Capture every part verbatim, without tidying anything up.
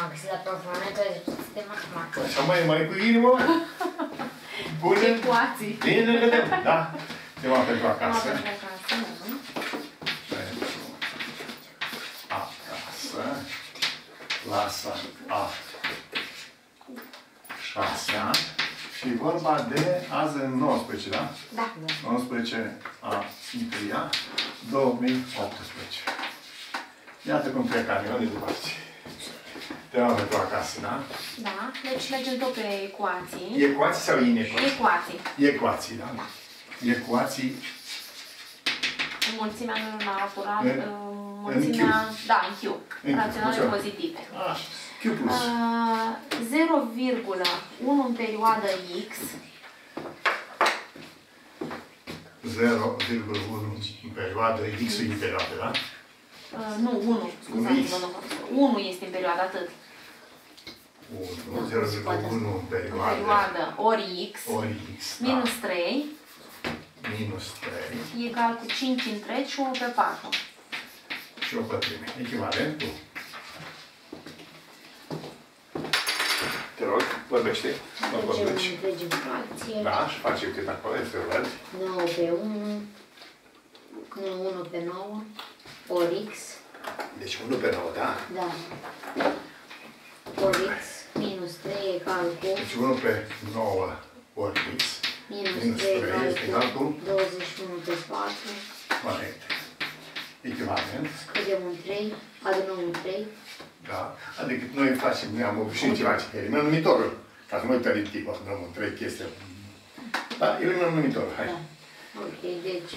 am găsit la programamentul de matematică. Așa mai, mai cu inimă? Bună? Ecuații. Bine, vedem, da? Ceva pentru acasă. Ceva pentru acasă, nu? Pentru acasă. Clasa a șasea. Și vorba de azi în nouăsprezece, da? Da. nouăsprezece a întâia două mii optsprezece. Iată cum plecare, unde dupați? Tema pentru acasă, da? Da, deci mergem tot pe ecuații. Ecuații sau inecuații? Ecuații. Ecuații, da? Da. Ecuații. Înmulțimea naturală, În- înmulțimea, da, în Q. În Q, Raționale așa. pozitive. Așa. Q plus. zero virgulă unu în perioadă X. zero virgulă unu în perioadă, X în perioadă, da? Uh, nu, unu. Scuzați-vă, nu. unu este în perioadă, atât. unu, zero virgulă unu în În perioadă. perioadă ori X. Ori X, da. Minus trei. Minus trei. Egal cu cinci întregi și unu pe patru. Și o pătrime. Echivalent cu. Te rog, vorbește. Mă vorbești. Mergem întregi în fracție. Da, și face cât acolo, să văd. nouă pe unu. Nu, unu pe nouă. Ori X. Deci unu pe nouă, da? Da. Ori X minus trei egal cu Deci unu pe nouă ori X. minus Minus trei trei este egal egal cu? cu douăzeci și unu pe patru. Corect. Echivalent. Scădem un trei, adunăm un trei. Da? Adică noi facem, noi am obișnuit ceva ce eliminăm numitorul. Ca să nu uităm tipul, să dăm trei chestii. Da, eliminăm numitorul, hai. Da. Ok, deci...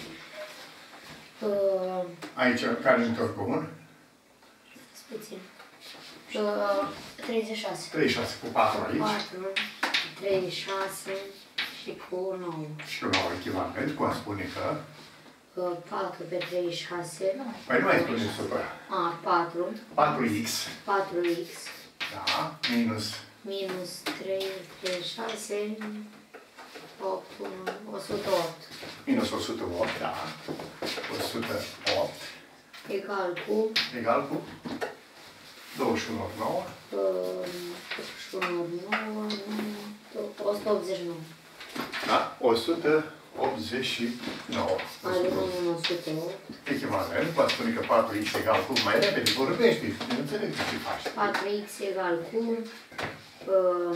Uh, Aici, care numitor comun? puțin. Uh, treizeci și șase. treizeci și șase cu patru aici. patru, treizeci și șase și cu nouă. Și cu nouă echivalent, cum spune că... Uh, patru pe treizeci și șase. Păi nu mai spune supra. A, patru. patru X. patru X. Da, minus... Minus trei, treizeci și șase, opt, unu, o sută opt. Minus o sută opt, da. o sută opt. Egal cu Egal cu... douăzeci și unu ori nouă. uh, douăzeci și unu ori nouă, o sută optzeci și nouă. Da? o sută optzeci și nouă. Adunăm un o sută opt. Echivalent, poate spune că patru X egal cu... Mai repede, vorbești, nu înțeleg ce faci. patru X egal cu uh,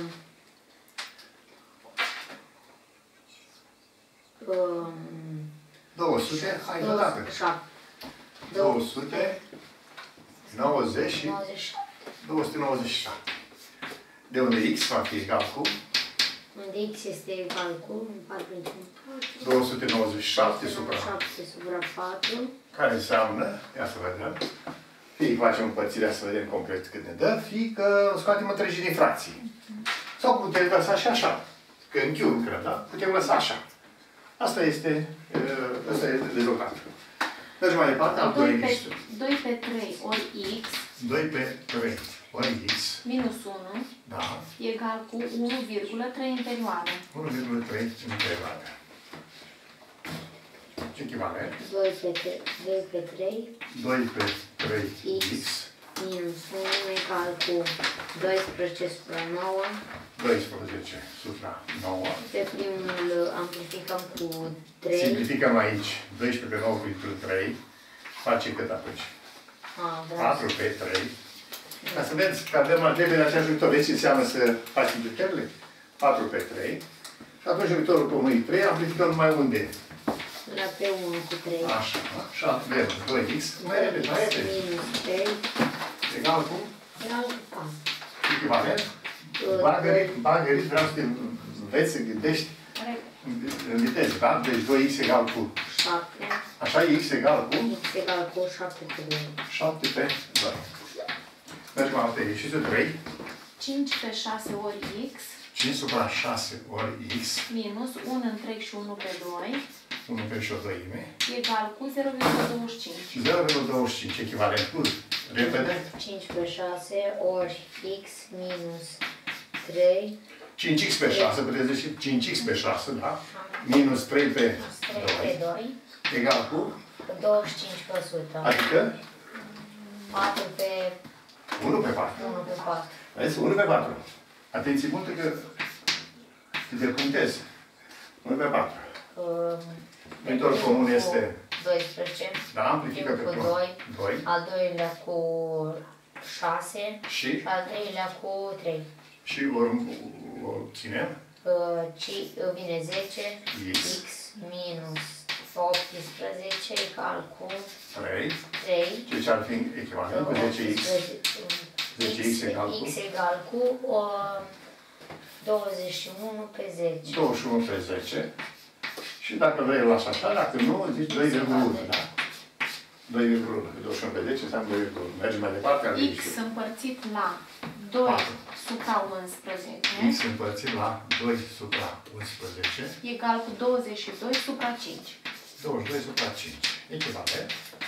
uh, două sute, hai odată. șapte. două sute nouăzeci și nouăzeci și șapte. două sute nouăzeci și șapte. De unde X va fi egal cu Unde X este egal cu patru într patru. două sute nouăzeci și șapte supra. șapte supra patru. Care înseamnă, ia să vedem, fie facem împărțirea să vedem complet cât ne dă, fie că scoatem întregii din fracții. Sau putem lăsa și așa. Că în Q încă, da? Putem lăsa așa. Asta este, asta este rezultatul. Mergem mai departe, al doi doi X. pe, doi pe trei ori X doi pe trei ori X. minus unu Da. egal cu unu virgulă trei în perioadă. unu virgulă trei în perioadă. Echivalent. doi pe trei, doi pe trei doi pe trei X. minus unu egal cu doisprezece supra nouă. doisprezece supra nouă. Pe primul amplificăm cu trei. Simplificăm aici. doisprezece pe nouă cu trei. Face cât atunci? A, patru pe trei. Ca să vedeți că avem algebele aceeași viitor. Deci înseamnă să facem simplificările. patru pe trei. Și atunci viitorul comunii trei amplificăm numai unde? La pe unu cu trei. Așa. Și avem doi X. Mai repede, mai repede. Minus trei Egal cu? egal cu patru. Echivalent. Bagărit, bagărit, vreau să te înveți să gândești în viteză, da? Deci doi X egal cu șapte. așa, X egal cu X egal cu șapte pe doi. șapte pe doi. Mergem la trei. Și trei. cinci pe șase ori X cinci supra șase ori X. minus unu întreg și unu pe doi unu pe și o dăime. egal cu zero virgulă douăzeci și cinci. zero virgulă douăzeci și cinci, echivalent cu, repede, cinci pe șase ori X minus trei. cinci X pe șase, puteți zice cinci X pe șase, da? Minus trei pe trei pe doi. Egal cu? douăzeci și cinci la sută. Adică? patru pe unu pe patru. unu pe patru. Vezi? unu pe patru. Atenție multă că te punctezi. unu pe patru. Viitor comun este... doisprezece. Da, amplifică pe cu doi. doi. Al doilea cu șase. Și? Al treilea cu trei. Și ori obținem? Uh, ci, vine zece. X. X minus optsprezece egal cu trei. trei. Deci ar fi echivalent cu zece x. zece x egal cu? X egal cu uh, douăzeci și unu pe zece. douăzeci și unu pe zece. Și dacă vrei, îl lași așa, dacă nu, zici doi virgulă unu, da? doi virgulă unu. douăzeci și unu pe zece înseamnă doi virgulă unu. Mergem mai departe. X împărțit la doi supra unsprezece. X împărțit la doi supra unsprezece. Egal cu douăzeci și doi supra cinci. douăzeci și doi supra cinci. Echivalent.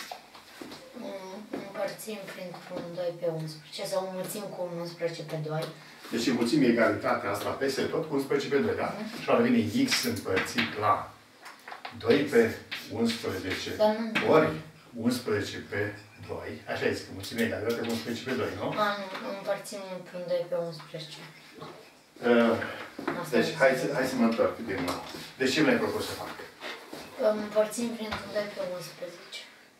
Împărțim printr-un doi pe unsprezece sau înmulțim cu unsprezece pe doi. Deci înmulțim egalitatea asta peste tot cu unsprezece pe doi, da? Mm-hmm. Și ar veni X împărțit la doi pe unsprezece ori unsprezece pe doi. Așa este, că mulțim egalitatea cu unsprezece pe doi, nu? A, nu, împărțim printr-un doi pe unsprezece. Uh, deci, hai să, hai să mă întorc din nou. Deci ce mi-ai propus să fac? Împărțim printr-un doi pe unsprezece.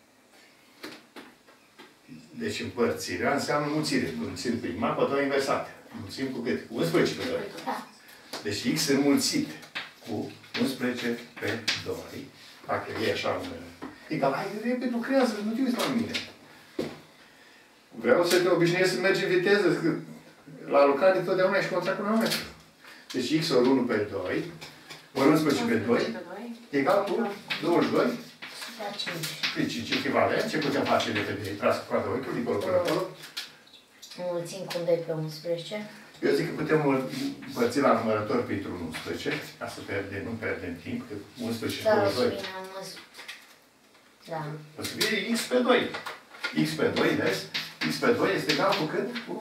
Deci împărțirea înseamnă mulțire. Mulțim prima pe doi inversate. Mulțim cu cât? Cu unsprezece pe doi. Da. Deci X înmulțit cu unsprezece pe doi. Dacă e așa un... Egal, hai, repede, lucrează, nu te uiți la mine. Vreau să te obișnuiesc să mergi în viteză, că la lucrare totdeauna ești contra cronometru. Deci X ori unu pe doi, ori unsprezece pe doi, egal cu douăzeci și doi Da, cinci. pe cinci echivalent. Ce putem face de pe tras cu coada ochiul, dincolo până acolo? Înmulțim cu doi pe unsprezece. Eu zic că putem împărți la numărător printr-un unsprezece, ca să pierdem, nu pierdem timp, că unsprezece și Da, o douăzeci și să doi. vină, am văzut. Da. O să fie X pe doi. X pe doi, vezi? X pe doi este egal cu cât? Cu?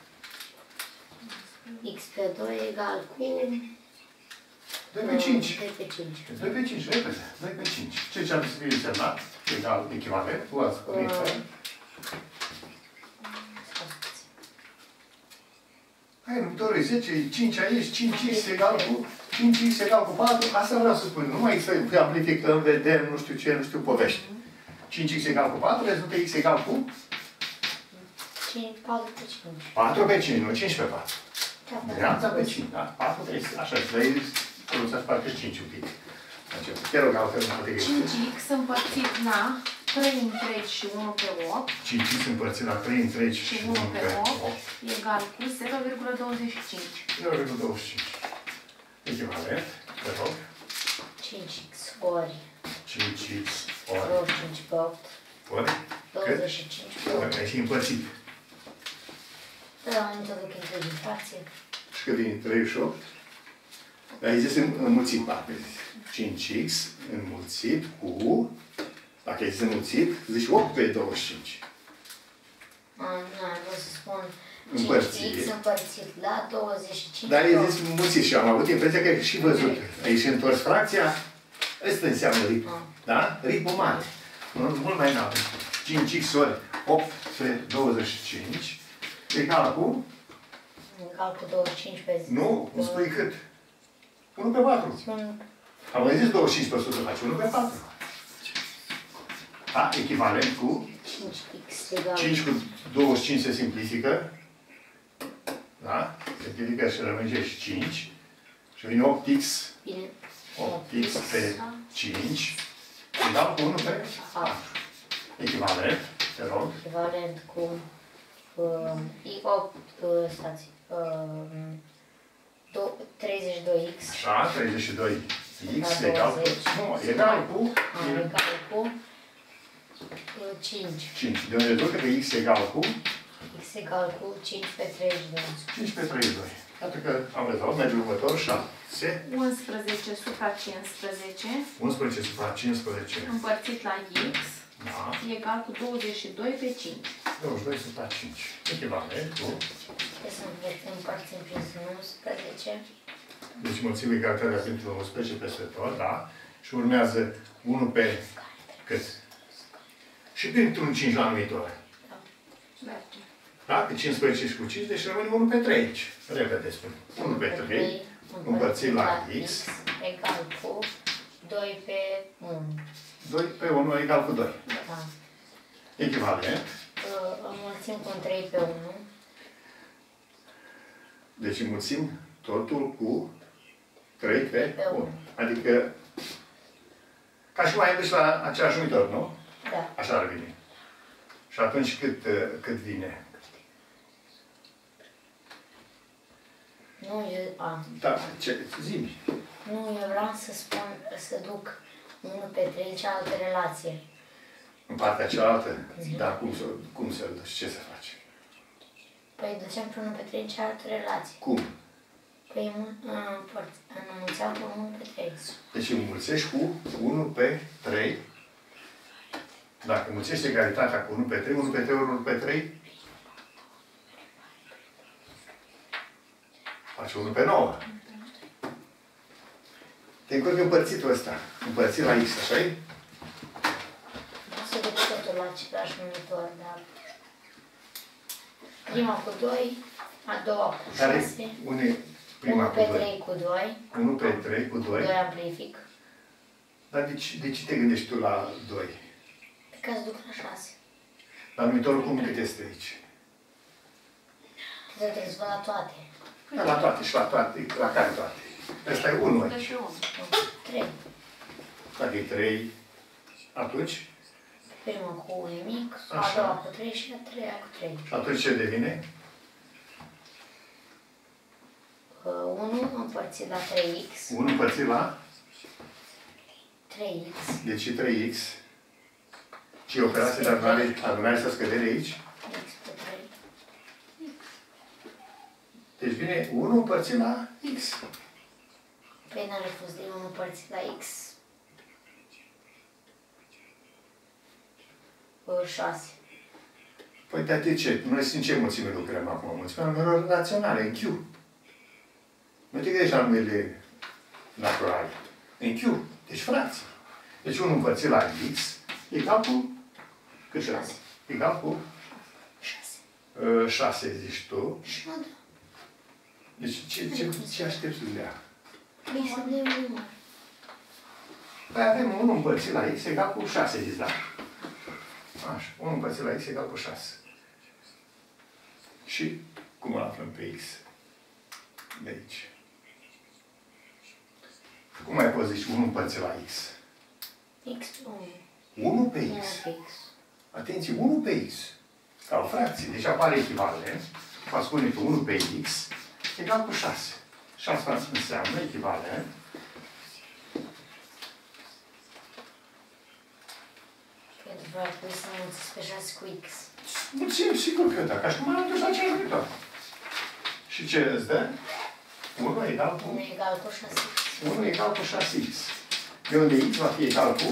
X pe doi egal cu... doi pe cinci. doi pe cinci. doi pe cinci, repede. doi pe cinci. Ce ce ar să fie însemnat? Egal, echivalent. Tu ați spune. Hai, numărul zece, cinci aici, cinci x egal cu... cinci x egal cu patru. Asta vreau să spun. Nu mai să amplificăm, vedem, nu știu ce, nu știu povești. cinci x egal cu patru, rezultă x egal cu... patru pe cinci. patru pe cinci, nu cinci pe patru. Dreapta pe cinci, da? patru, trei, așa, trei, să-ți parcă cinci un pic. Te rog, altfel nu poate găsi. cinci x împărțit la trei întregi și unu pe opt. cinci x împărțit la trei întregi și unu pe opt egal cu zero virgulă douăzeci și cinci. zero virgulă douăzeci și cinci. Echivalent, te rog. cinci x ori cinci x ori... douăzeci și cinci pe opt. Ori? douăzeci și cinci pe opt. Ori, ai și împărțit. Da, am introduc întregi în fracție. Și că vine treizeci și opt. Dar ai zis înmulțit, parte. cinci x înmulțit cu... Dacă ai zis înmulțit, zici opt pe douăzeci și cinci. Nu, vreau să spun Împărțit. cinci x împărțit la douăzeci și cinci. Dar ai zis înmulțit și am avut impresia că ai și văzut. Ai și întors fracția. Asta înseamnă rip. Da? Ripul mare. Mult mai înalt. cinci x ori opt pe douăzeci și cinci egal cu... Egal cu douăzeci și cinci pe zi. Nu, îmi spui cât? unu pe patru. Spun... Am mai zis douăzeci și cinci pe sută face unu pe patru. Da? Echivalent cu... cinci x egal... cinci cu douăzeci și cinci se simplifică. Da? Se simplifică și rămâne și cinci. Și vine opt x. Bine. opt x pe cinci. Egal cu unu pe patru. Echivalent, te rog. Echivalent cu... Uh, opt, uh, stați, uh, treizeci și doi x. Așa, treizeci și doi x egal cu... Nu, egal cu... A, egal cu uh, cinci. cinci. De unde rezultă că x egal cu... X egal cu cinci pe treizeci și doi. cinci pe treizeci și doi. Iată că am rezolvat. Mergem următor, șapte. unsprezece supra cincisprezece. unsprezece supra cincisprezece. Împărțit la x. Da. Egal cu douăzeci și doi pe cinci. douăzeci și doi supra cinci. Echivalent cu... Trebuie să împărțim prin unsprezece. Deci mulțim egalitatea pentru unsprezece peste tot, da? Și urmează unu pe cât? Și printr-un cinci la numitor. Merge. Da? Pe cincisprezece cu cinci, deci rămâne unu pe trei aici. Repede spun. unu pe trei împărțit la x egal cu doi pe unu. doi pe unu egal cu doi. Da. Echivalent. Înmulțim cu un trei pe unu. Deci înmulțim totul cu trei pe pe unu. Adică, ca și mai dus la același numitor, nu? Da. Așa ar veni. Și atunci cât, cât vine? Nu, eu... A. Da, ce? Zi-mi. Nu, eu vreau să spun, să duc unu pe trei cealaltă relație. În partea cealaltă? Mm-hmm. Dar cum să, cum să duci? Ce să faci? Păi ducem pe unu pe trei cealaltă relație. Cum? Păi înmulțeam cu unu pe trei. Deci înmulțești cu unu pe trei. Dacă înmulțești egalitatea cu unu pe trei, unu pe trei ori unu pe trei, faci unu pe nouă. Te încurcă împărțitul ăsta. Împărțit la x, așa-i? Vreau să duc totul la același numitor, dar... Prima cu doi, a doua cu șase, unu pe trei cu doi, unu pe trei cu doi. doi amplific. Dar de ce, de ce te gândești tu la doi? Pe care să duc la șase. Dar numitorul cum cât este aici? Trebuie să văd la toate. Da, la toate și la toate. La care toate? Ăsta e unu aici. trei. Dacă e trei, atunci? Prima cu unu e mic, a Așa. doua cu trei și a treia cu trei. Și atunci ce devine? unu împărțit la trei x. unu împărțit la? trei x. Deci e trei x. Și operație de adunare, adunare sau scădere aici? X pe trei. Deci vine unu împărțit la x. Păi n-are fost de unu împărțit la x. șase. Păi de ce? Noi în ce mulțime lucrăm acum? Mulțimea numerelor raționale, în Q. Nu te gândești la numele naturale. În Q. Deci fracții. Deci unu împărțit la x egal cu... Cât șase? Egal cu... șase. șase zici tu. Și mă dă. Deci ce, ce, ce aștepți să dea? Păi să dea un număr. Păi avem unu împărțit la x egal cu șase, zici, da? Așa. unu împărțit la x egal cu șase. Și cum îl aflăm pe x? De aici. Cum mai poți zici unu împărțit la x? X pe unu. unu pe unu x. pe x. Atenție, unu pe x. Ca o fracție. Deci apare echivalent. Va spune că unu pe x egal cu șase. Și asta înseamnă echivalent. Pentru că ar trebui să mulțesc pe șase cu x. Mulțim, sigur că da. Ca și cum am dus la același numitor. Și ce îți dă? unu egal cu... unu egal cu șase x. unu egal cu șase x. De unde x va fi egal cu...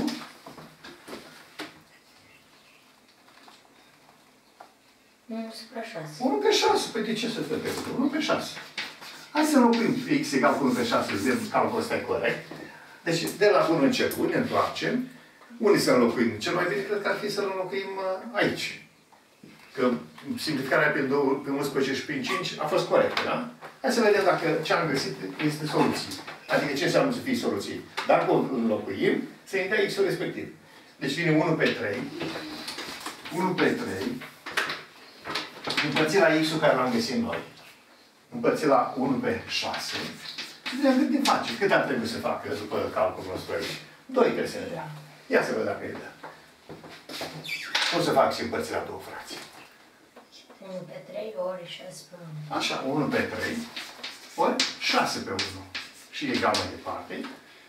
unu supra șase. unu pe șase. Păi de ce să fie pe unu pe șase? Hai să înlocuim x egal cu unu pe șase, vedem calculul ăsta e corect. Deci, de la bun început, ne întoarcem. Unde să înlocuim? Cel mai bine cred că ar fi să-l înlocuim aici. Că simplificarea pe, două, pe unsprezece și pe cinci a fost corectă, da? Hai să vedem dacă ce am găsit este soluție. Adică ce înseamnă să fie soluție. Dacă o înlocuim, să ne dea x-ul respectiv. Deci vine unu pe trei. unu pe trei. Împărțit la x-ul care l-am găsit noi. Împărțit la unu pe șase. Și vedem cât din face. Cât ar trebui să facă după calculul nostru aici? doi trebuie să ne dea. Ia să văd dacă e dă. Cum să fac și împărțirea două fracții? unu pe trei ori șase pe unu. Așa, unu pe trei ori șase pe unu. Și egal mai departe.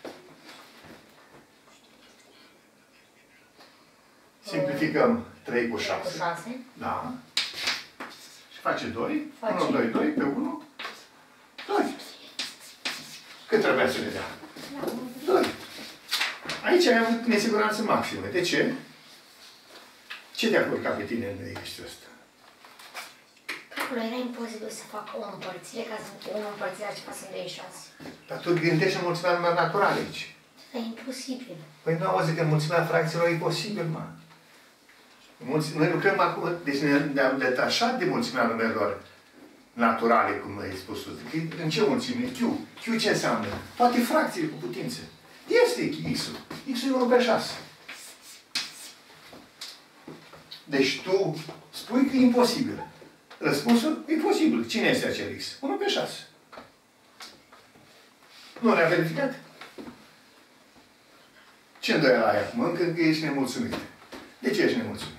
Simplificăm trei cu șase. Cu șase. Da. Și face doi. Face. unu, doi, doi pe unu. doi. Cât trebuia să ne dea? doi. Aici ai avut nesiguranță maximă. De ce? Ce te-a curcat pe tine în exercițiul ăsta? Acolo era imposibil să fac o împărțire, ca să unu împărțire la ceva să-mi dea șase. Dar tu gândești în mulțimea număr naturale aici. E imposibil. Păi nu auzi că în mulțimea fracțiilor e posibil, mă. Mulți, noi lucrăm acum, deci ne-am detașat de mulțimea numerelor naturale, cum ai spus tu. În ce mulțime? Q. Q ce înseamnă? Toate fracțiile cu putință. Este X-ul. X-ul e unu pe șase. Deci tu spui că e imposibil. Răspunsul e posibil. Cine este acel X? unu pe șase. Nu ne-a verificat? Ce îndoială ai acum? Încă că ești nemulțumit. De ce ești nemulțumit?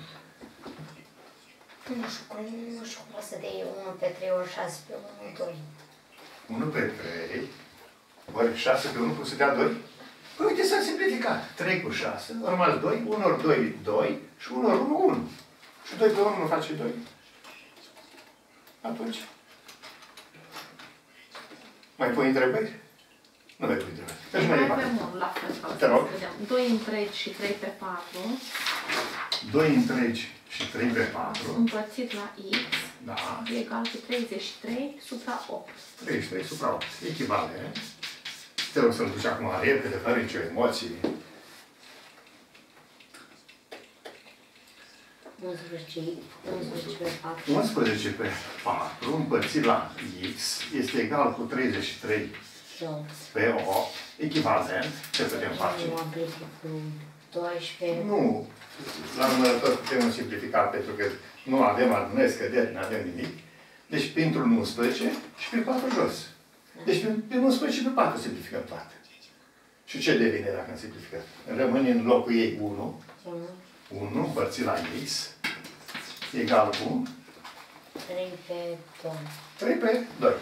Nu știu cum, nu știu cum o să dea unu pe trei ori șase pe unu, doi. unu pe trei ori șase pe unu, cum se dea doi? Păi uite, s-a simplificat. trei cu șase, a rămas doi, unu ori doi, doi și unu ori unu, unu. Și doi pe unu nu face doi. Atunci. Mai pui întrebări? Nu mai pui întrebări. Deci Mai mai avem departe. unul la fel. Te rog. doi întregi și trei pe patru. doi întregi și trei pe patru. Împărțit la X. Da. E egal cu treizeci și trei supra opt. treizeci și trei supra opt. Echivalent. Te rog să-l duci acum repede, fără nicio emoție. unsprezece, unsprezece pe patru. unsprezece pe patru împărțit la X este egal cu treizeci și trei pe opt. Echivalent. Ce putem face? Nu amplific cu doisprezece. Nu. La numărător putem simplifica pentru că nu avem adunări, scăderi, nu avem nimic. Deci pentru unsprezece și pe patru jos. Deci pe unsprezece și pe patru simplificăm toate. Și ce devine dacă am simplificat? Rămâne în locul ei unu. unu împărțit la X egal cu trei pe doi. trei pe doi.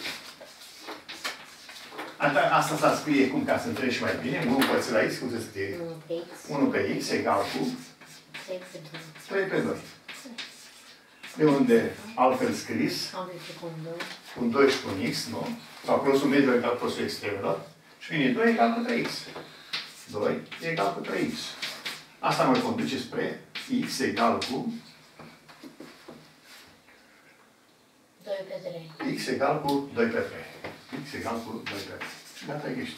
Asta, asta s-a scrie cum ca să întregi mai bine. unu împărțit la X, cum se scrie? unu pe X. unu pe X egal cu trei pe doi. trei pe doi. De unde altfel scris, Amplific cu doi. un doi și cu un X, nu? Sau produsul mediu egal cu produsul extremelor. Și vine doi egal cu trei X. doi egal cu trei X. Asta mă conduce spre X egal cu doi pe trei. X egal cu doi pe trei. X egal cu doi pe trei. Și gata, ești.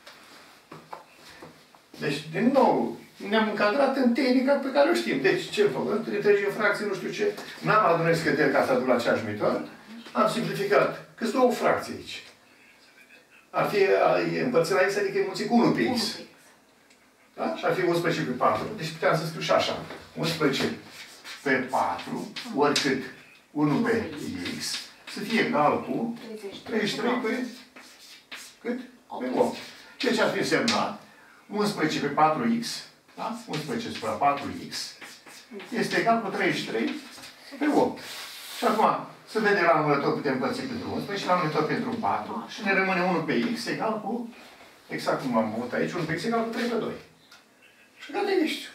Deci, din nou, ne-am încadrat în tehnica pe care o știm. Deci, ce făcut? Întregi în fracții, nu știu ce. N-am adunat scăteri ca să aduc la aceeași metodă. Am simplificat. Câți două fracții aici. Ar fi împărțit la X, adică e mulțit cu unu pe X. Da? Și ar fi unsprezece pe patru. Deci puteam să scriu și așa. unsprezece pe patru, oricât unu pe X, să fie egal cu treizeci și trei pe cât? Pe opt. Ceea ce ar fi însemnat unsprezece pe patru X, da? unsprezece supra patru X, este egal cu treizeci și trei pe opt. Și acum, să vede la numărător putem împărți pentru unsprezece și la numărător pentru patru. Și ne rămâne unu pe X egal cu, exact cum am avut aici, unu pe X egal cu trei pe doi. Și gata, ești.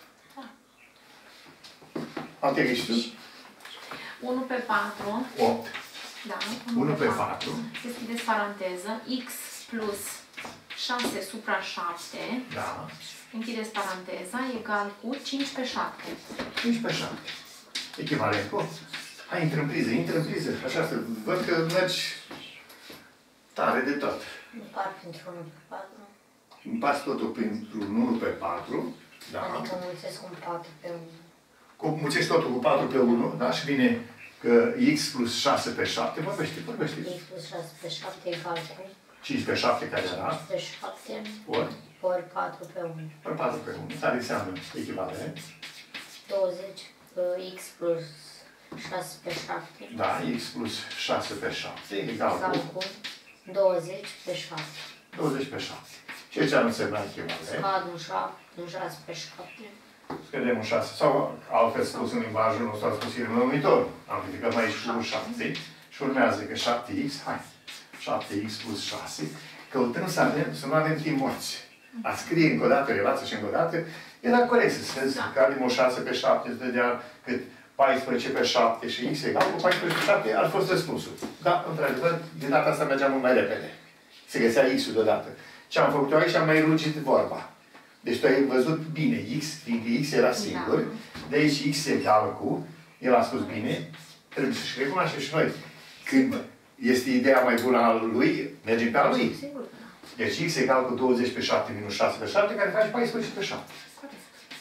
Alte ești. unu pe patru. opt. Da. unu pe patru. Deschideți paranteză. X plus șase supra șapte. Da. Închideți paranteza. Egal cu cinci pe șapte. cinci pe șapte. Echivalent cu. Hai, intră în priză, intră în priză. Așa să văd că mergi tare de tot. Împart pentru unu pe patru. Împarți totul pentru unu pe patru. Da. Adică mulțesc un patru pe unu. Cu, mulțești totul cu patru pe unu, da? Și vine că X plus șase pe șapte. Vorbește, vorbește. X plus șase pe șapte egal cu cinci pe șapte care era. cinci pe șapte Ori. ori patru pe unu. Ori patru pe unu. Care înseamnă echivalent. douăzeci. X plus șase pe șapte. Da, X plus șase pe șapte egal Egal cu cu douăzeci pe șapte. douăzeci pe șapte. Ce ce ar însemna echivalent? Scad un șapte, un șase pe șapte. Scădem un șase. Sau altfel spus în limbajul nostru, a spus în numitor. Amplificăm aici cu șapte și urmează că șapte X, hai, șapte X plus șase, căutăm să, avem, să nu avem timp morți. A scrie încă o dată relația și încă o dată, era corect să se da. Cadem o șase pe șapte, îți dădea cât paisprezece pe șapte și X egal cu paisprezece pe șapte, ar fost răspunsul. Da, într-adevăr, de data asta mergeam mult mai repede. Se găsea X-ul deodată. Ce am făcut eu aici, am mai lungit vorba. Deci tu ai văzut bine X, fiindcă X era singur, da. De aici X egal cu, el a spus bine, trebuie să-și recunoaște și noi. Când este ideea mai bună a lui, mergem pe a lui. Deci X egal cu douăzeci pe șapte minus șase pe șapte, care face paisprezece pe șapte.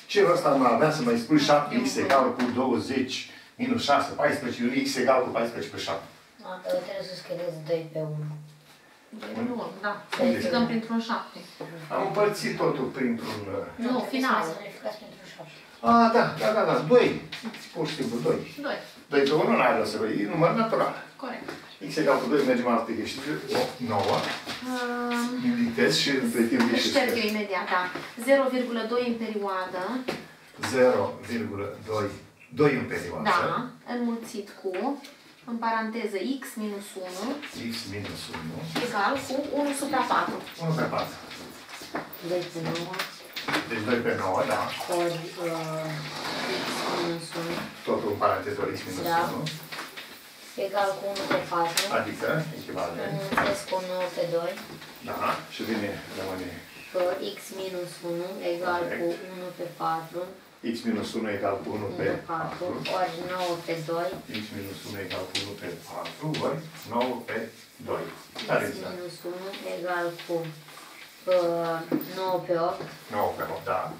Ce ăsta nu avea să mai spui șapte x egal cu douăzeci minus șase, paisprezece, x egal cu paisprezece pe șapte. Da, dar trebuie să scrieți doi pe unu. doi pe unu, da. Să Unde verificăm este? printr-un șapte. Am împărțit totul printr-un... Nu, final. Să verificați pentru șapte. Ah, da, da, da, da, doi. Pur și simplu, doi. doi. doi pe unu n-ai rost să vei, e număr natural. Corect. X egal cu doi, mergem altă chestie, nouă. Um, Invitez și pe timp și Șterg eu imediat, da. zero virgulă doi în perioadă. zero virgulă doi, doi în perioadă. Da. Înmulțit cu, în paranteză, x minus unu. X minus unu. Egal cu unu supra patru. unu pe patru. doi pe nouă. Deci doi pe nouă, da. Ori uh, x minus unu. Totul în paranteză ori x minus Da. unu. Egal cu unu pe patru. Adică, echivalent. Înmulțesc cu nouă pe doi. Da. Și vine, rămâne Că x minus unu egal cu unu pe patru. x minus unu egal cu unu pe patru. patru. Ori nouă pe doi. X minus unu egal cu unu pe patru. Ori nouă pe doi. Care X este? minus unu egal cu uh, nouă pe opt. nouă pe opt, da.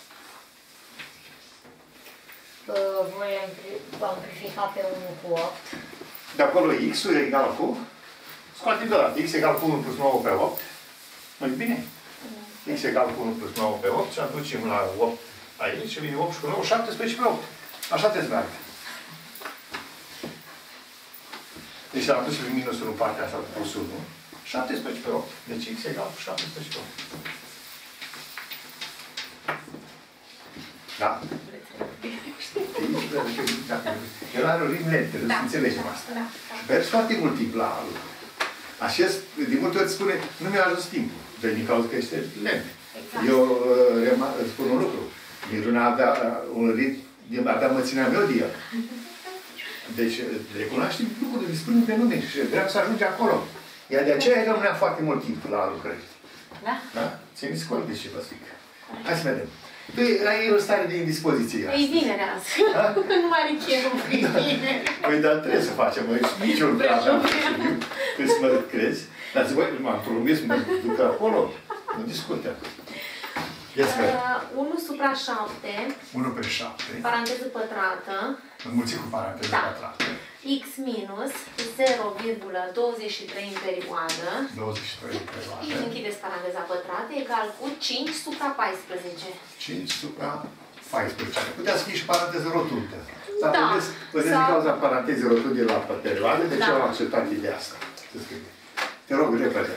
Uh, voi ampli- amplifica pe unu cu opt. De acolo x-ul e egal cu... Scoate de la x egal cu unu plus nouă pe opt. Nu-i bine? X egal cu unu plus nouă pe opt și aducem la opt aici și vine opt și cu nouă, șaptesprezece pe opt. Așa te zmeargă. Deci am dus minusul în partea asta cu plus unu. șaptesprezece pe opt. Deci x egal cu șaptesprezece pe opt. Da? El are o rim lentă, nu înțelegem asta. Da. Vers foarte mult timp la alu. Așa, de multe ori spune, nu mi-a ajuns timpul. Dar din cauza că este lent. Exact. Eu uh, îți spun un lucru. Niruna avea uh, un ritm, avea măținea melodie. Deci recunoaște lucrurile, îi spune pe nume și vreau să ajunge acolo. Iar de aceea rămânea foarte mult timp la lucrări. Da? Da? Țineți cont de ce vă zic. Hai să vedem. Tu ai o stare de indispoziție E astăzi. vineri azi. Nu mai are cheful cu vineri. Păi, dar trebuie să facem. Nici eu nu prea aveam cât să mă crezi. Dar zic, băi, m-am promis, mă duc acolo. Nu discută. Ia să vedem. Uh, unu supra șapte, unu pe șapte. paranteză pătrată, Înmulțit cu paranteză Da. pătrată. x minus zero virgulă douăzeci și trei în perioadă, douăzeci și trei pe roate. închideți paranteza pătrată, egal cu cinci supra paisprezece. cinci supra paisprezece. Putea să fie și paranteză rotundă. Dar Da. vedeți, vedeți Sau- din cauza parantezei rotunde la perioadă, de ce Da. am acceptat ideea asta? Să scrie. Te rog, repede.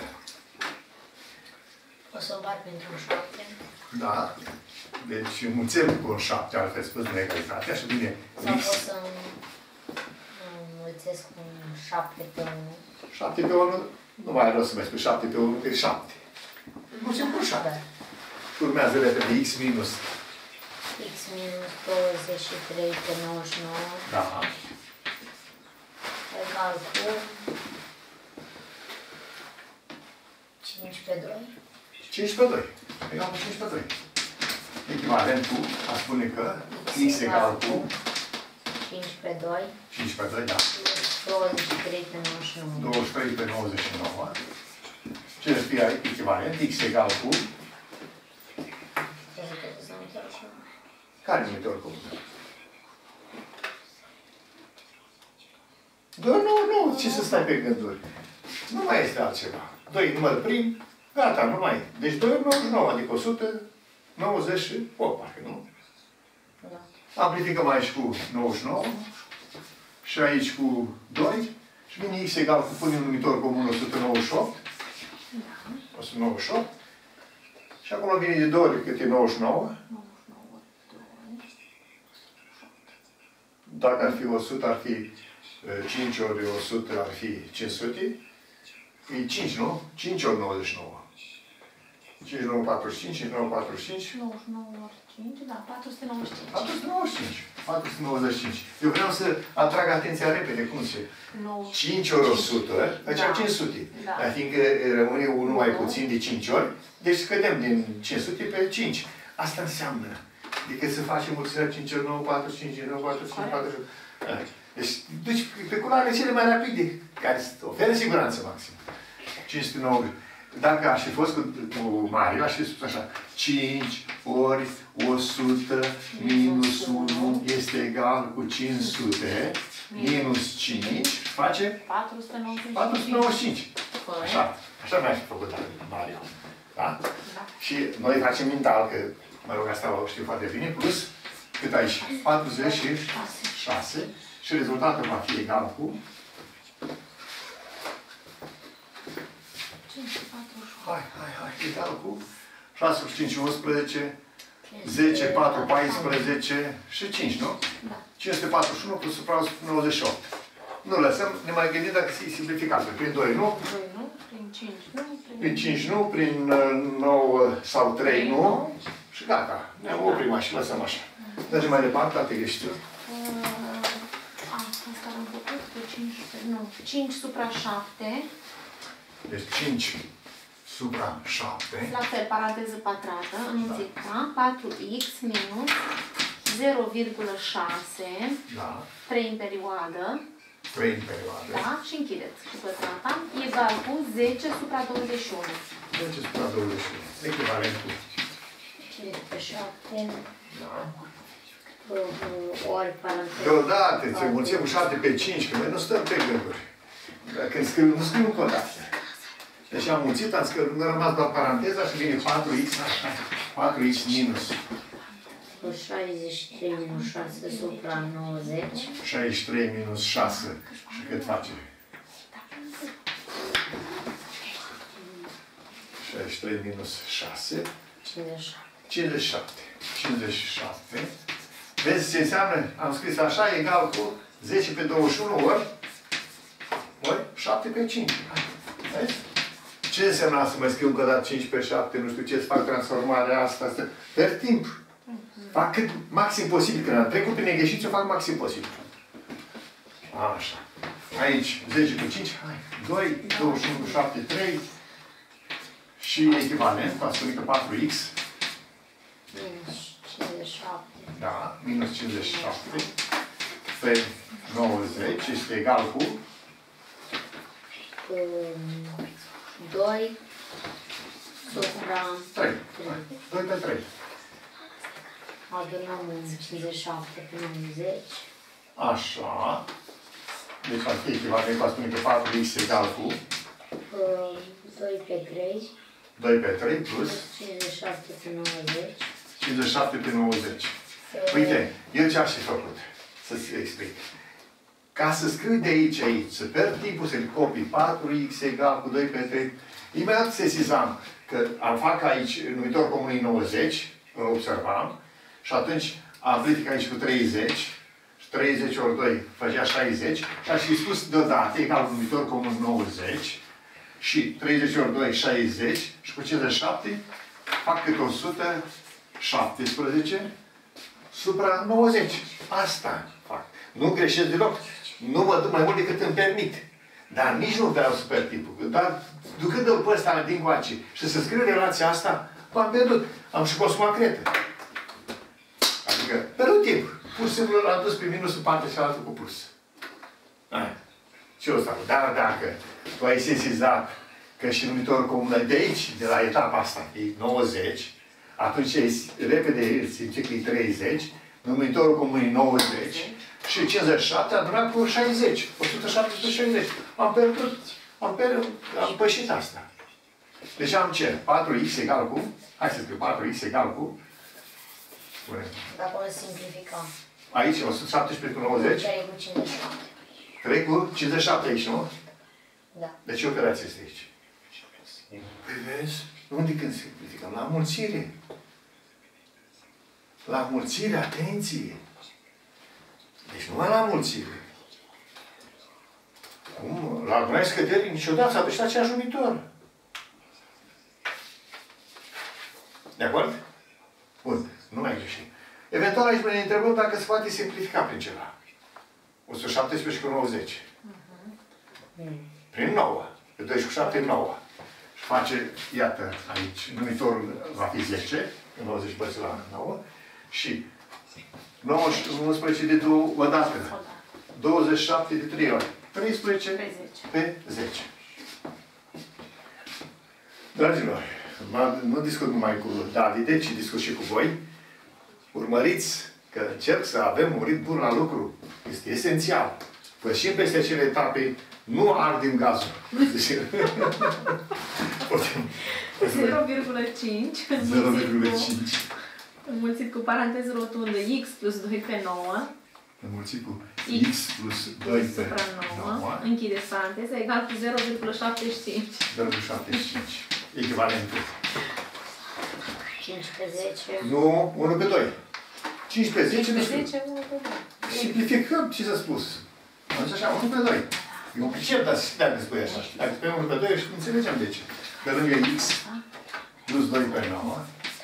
O să împart pentru șapte. Da. Deci înmulțim cu un șapte, altfel spus, în egalitatea și vine Sau x. pot să înmulțesc cu un șapte pe unu. șapte pe unu, nu mai are rost să mai spui șapte pe unu, că e șapte. Înmulțim cu șapte. Și urmează repede x minus. X minus douăzeci și trei pe nouăzeci și nouă Da. egal cu cinci pe doi. cinci pe doi. Egal cu cinci pe doi. Echivalent cu, a spune că x egal cu cinci pe doi. cinci pe doi, da. Plus douăzeci și trei pe nouăzeci și nouă. douăzeci și trei pe nouăzeci și nouă. Ce ar fi echivalent? X egal cu... Trebuie că să nu te așa. Care numitor comun? Doar nu, nu, ce să stai pe gânduri? Nu mai este altceva. doi număr prim, gata, nu mai e. Deci doi ori nouăzeci și nouă, adică o sută nouăzeci și opt, parcă, nu? Da. Amplificăm aici cu nouăzeci și nouă și aici cu doi și vine x egal cu, punem numitor comun o sută nouăzeci și opt. o sută nouăzeci și opt. Și acolo vine de două ori cât e nouăzeci și nouă. Dacă ar fi o sută, ar fi cinci ori o sută, ar fi cinci sute. E cinci, nu? cinci ori nouăzeci și nouă. cinci nouă patruzeci și cinci, cinci nouă patruzeci și cinci. nouăzeci și nouă ori cinci, da, patru sute nouăzeci și cinci. patru sute nouăzeci și cinci. patru sute nouăzeci și cinci. Eu vreau să atrag atenția repede, cum se... nouă. cinci ori o sută, facem Da. cinci sute. Da. Dar fiindcă rămâne unul mai Nu. puțin de cinci ori, deci scădem din cinci sute pe cinci. Asta înseamnă. Decât să facem mulțirea cinci ori nouă, patruzeci și cinci, nouă, patruzeci și cinci, patruzeci și cinci. Deci, duci pe culoarele cele mai rapide, care oferă siguranță maximă. cinci sute nouăzeci. dacă aș fi fost cu, cu mare, aș fi spus așa. cinci ori o sută minus unu este egal cu cinci sute minus cinci face patru sute nouăzeci și cinci. patru sute nouăzeci și cinci. Așa, așa mi-aș fi făcut Mario. Da? Da. Și noi facem mental, că, mă rog, asta o știu foarte bine, plus cât aici? patruzeci și șase. Și rezultatul va fi egal cu... Hai, hai, hai, egal cu șase ori cinci, unsprezece, zece, patru, paisprezece și cinci, nu? Da. cinci sute patruzeci și unu plus supra nouăzeci și opt. Nu lăsăm, ne mai gândim dacă e simplificat. Prin doi nu? doi nu, prin cinci nu, prin, prin cinci nu, prin nouă sau trei nu. Și gata. Ne oprim așa și lăsăm așa. Mergem mai departe, alte greșituri. Asta am făcut cu cinci, nu, cinci supra șapte. Deci cinci supra șapte. La fel, paranteză pătrată, înmulțit ca patru x minus zero virgulă șase, Da. trei în perioadă, trei în perioadă. da, și închideți cu pătrata, egal cu zece supra douăzeci și unu. zece supra douăzeci și unu. Echivalent cu... cinci pe șapte. Da. Ori paranteză. Deodată, ți mulțim cu șapte pe cinci, că noi nu stăm pe gânduri. Când scriu, nu scriu încă o dată. Deci am mulțit, am scris, nu a rămas doar paranteza și vine patru x, patru x minus. Cu șaizeci și trei minus șase supra nouăzeci. șaizeci și trei minus șase. Și cât face? șaizeci și trei minus șase. cincizeci și șapte. cincizeci și șapte. cincizeci și șapte. Vezi ce înseamnă? Am scris așa, egal cu zece pe douăzeci și unu ori, ori șapte pe cinci. Vezi? Ce înseamnă să mai scriu încă o dată cinci pe șapte, nu știu ce, să fac transformarea asta, asta. Per timp. Fac cât maxim posibil. Când am trecut prin negheșiți, o fac maxim posibil. Așa. Aici, zece cu cinci, hai. doi, douăzeci și unu cu șapte, trei. Și echivalent, v-am spus că patru x. Minus cincizeci și șapte. Da, minus cincizeci și șapte. Pe nouăzeci este egal cu doi supra trei. doi pe trei. adunăm cincizeci și șapte pe nouăzeci. Așa. Deci ar fi echivalent, va spune că patru x egal cu doi pe trei. doi pe trei plus cincizeci și șapte pe nouăzeci. cincizeci și șapte pe nouăzeci. Uite, eu ce aș fi făcut? Să-ți explic. Ca să scriu de aici, aici, să pierd timpul să-l copii patru x egal cu doi pe trei, imediat sesizam că am fac aici numitor comun nouăzeci, îl observam, și atunci am ridicat aici cu treizeci, și treizeci ori doi făcea șaizeci, și aș fi spus deodată, egal cu numitor comun nouăzeci, și treizeci ori doi, șaizeci, și cu cincizeci și șapte, fac câte o sută șaptesprezece supra nouăzeci. Asta fac. Nu greșesc deloc. Nu mă duc mai mult decât îmi permit. Dar nici nu vreau super tipul. Dar ducând-l pe ăsta din coace și să scriu relația asta, m-am pierdut. Am și consumat cretă. Adică, pierdut timp. Pur și simplu l-am dus pe minusul partea și altul cu plus. Aia. Ce o să fac? Dar dacă tu ai sesizat că și numitorul comun de aici, de la etapa asta, e nouăzeci, atunci e repede simți că e treizeci, numitorul comun e nouăzeci, și cincizeci și șapte adunat cu șaizeci. o sută șaptesprezece șaizeci. Am pierdut. Am pierdut. Am pășit asta. Deci am ce? patru x egal cu? Hai să scriu patru x egal cu? Spune. Dacă o simplificăm. Aici o sută șaptesprezece cu nouăzeci. trei cu cincizeci și șapte. trei cu cincizeci și șapte aici, nu? Da. De ce operație este aici? Păi vezi? Unde când simplificăm? La mulțire. La mulțire, atenție! Deci numai la mulțire. Cum? La adunare scăderi niciodată s-a duce la aceeași numitor. De acord? Bun. Nu mai greșim. Eventual aici ne întrebăm dacă se poate simplifica prin ceva. o sută șaptesprezece cu nouăzeci. Prin nouă. Pe doisprezece cu șapte, nouă. Și face, iată, aici, numitorul va fi zece. nouăzeci băți la nouă. Și nouă și unsprezece de două odată. douăzeci și șapte de trei ori. treisprezece Pe zece. pe zece. Dragilor, nu discut numai cu Davide, ci discut și cu voi. Urmăriți că încerc să avem un ritm bun la lucru. Este esențial. Pășim peste acele etape, nu ardem gazul. zero virgulă cinci zero virgulă cinci înmulțit cu paranteză rotundă x plus doi pe nouă. Înmulțit cu X x plus doi pe supra nouă. nouă. Închideți paranteza, egal cu zero virgulă șaptezeci și cinci. zero virgulă șaptezeci și cinci. Echivalentul. cinci pe zece. Nu, unu pe doi. cinci pe zece. cinci pe nu știu. zece, unu pe doi. Simplificăm ce s-a spus. Deci așa, unu pe doi. E un pricep, dar dacă spui așa. Dacă spui unu pe doi, înțelegem de ce. Pe lângă x plus doi pe nouă.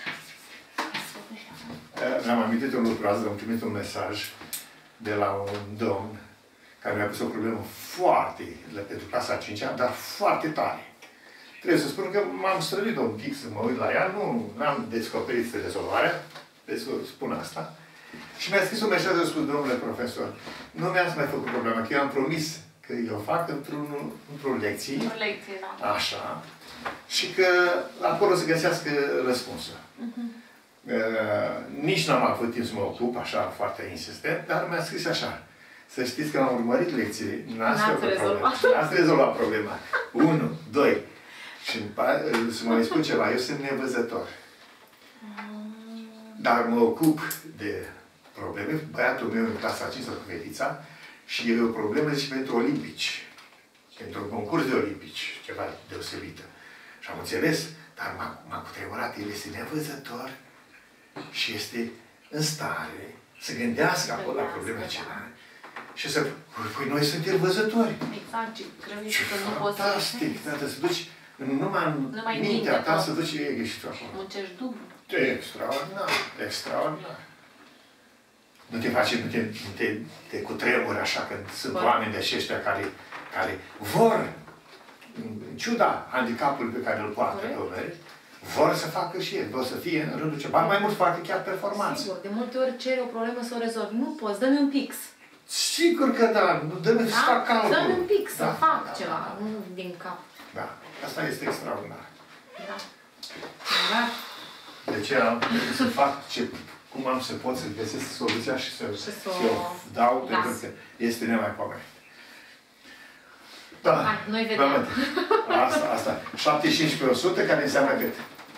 Mi-am amintit un lucru azi, am primit un mesaj de la un domn care mi-a pus o problemă foarte, pentru clasa a cincea, dar foarte tare. Trebuie să spun că m-am străduit un pic să mă uit la ea, nu am descoperit rezolvarea, trebuie să spun asta. Și mi-a scris un mesaj, a spus, domnule profesor, nu mi-ați mai făcut problema, că eu am promis că eu fac într-un, într-o lecție. Într-o lecție, da. Așa. Și că acolo să găsească răspunsul. Uh-huh. Uh, nici n-am avut timp să mă ocup, așa, foarte insistent, dar mi-a scris așa. Să știți că am urmărit lecțiile, n-ați rezolvat. N-ați rezolvat problema. Unu, doi. Și să mă mai spun ceva, eu sunt nevăzător. Dar mă ocup de probleme. Băiatul meu în clasa a cincea cu fetița și e o problemă și pentru olimpici. Pentru un concurs de olimpici, ceva deosebită. Și am înțeles, dar m-a cutremurat, el este nevăzător și este în stare să gândească acolo la problemele acelea. Și să... Păi noi suntem văzători. Exact, ce crezi că nu poți să... Fantastic, tată, să duci numai în numai mintea ta să duci ești tu acolo. Muncești dublu. Extraordinar, extraordinar. Nu te face, nu te, nu te, te cutremuri așa, că sunt Bă. oameni de aceștia care, care vor, în ciuda handicapului pe care îl poartă pe vor să facă și el, vor să fie în rândul ceva. Mai mult facă chiar performanță. Sigur, de multe ori cere o problemă să o rezolvi. Nu poți, dă-mi un pix. Sigur că da, nu dă-mi să fac calcul. Dă-mi un pix, să da, fac da, ceva, da, da. nu din cap. Da, asta este extraordinar. Da. Da. De aceea să fac ce, cum am să pot să găsesc soluția și să, și să, să o dau, las. pentru că este nemaipomenit. Da. Hai, noi vedem. Asta, asta. șaptezeci și cinci pe o sută, care înseamnă cât?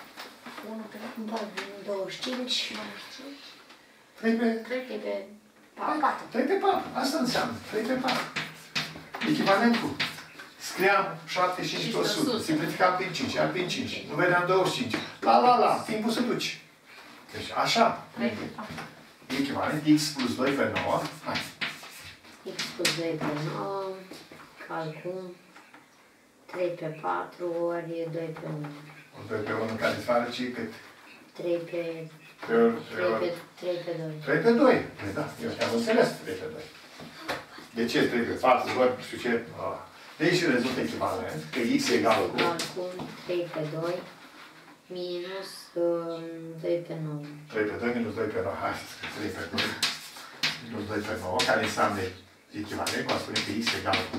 douăzeci și cinci. trei pe... trei pe patru. trei pe patru. Asta înseamnă. trei pe patru. Echivalentul. Scriam șaptezeci și cinci pe o sută. Simplificam prin cinci. Iar prin cinci. Nu vedeam douăzeci și cinci. La, la, la. Timpul se duce. Deci, așa. Echivalent. X plus doi pe nouă. Hai. X plus doi pe nouă. Calcul. trei pe patru ori doi pe unu. doi pe unu care îți face cât? trei pe... trei pe doi. trei pe doi. Păi da, eu te-am înțeles trei pe doi. De ce trei pe patru? Ori știu ce? De aici rezultă echivalent, că x egală cu... Calcul trei pe doi minus doi pe nouă. trei pe doi minus doi pe nouă. Hai să scriu trei pe doi minus doi pe nouă, care înseamnă echivalent, cum spune că x egală cu...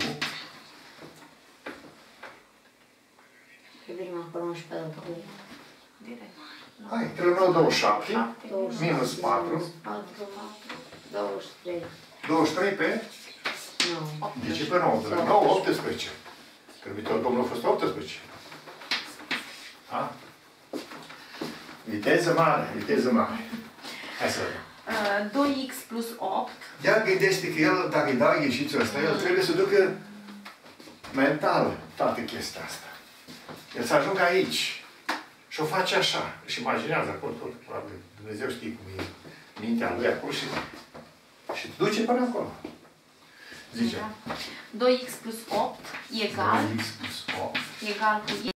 Privim acolo unsprezece cu... Direct. Hai, trei nouă, douăzeci și șapte, minus patru, douăzeci și trei. douăzeci și trei pe... nouă. De ce pe nouă? nouă, optsprezece. Trebuie tot domnul a fost optsprezece. Da? Viteză mare, viteză mare. Hai să vedem. doi x plus opt. Ia gândește că el, dacă îi dau ieșițul ăsta, el trebuie să ducă mental toată chestia asta. El să ajungă aici. Și o face așa. Își imaginează acolo tot. Probabil Dumnezeu știe cum e mintea lui acolo și, și te duce până acolo. Zice. doi x plus opt egal, doi x plus opt egal cu